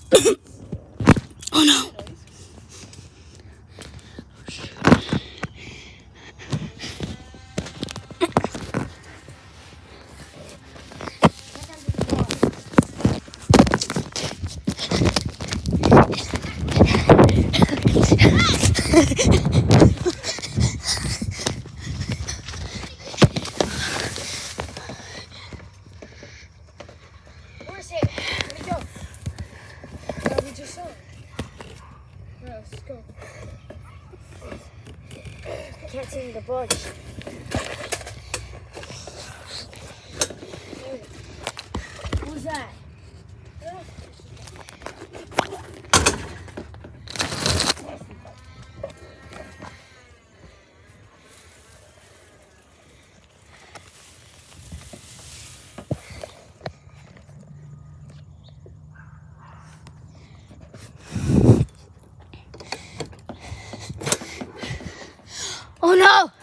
Oh no. Where's it? Where'd it go? Yeah, we just saw it. Alright, let's go. Can't seem to budge. Who's that? Oh no.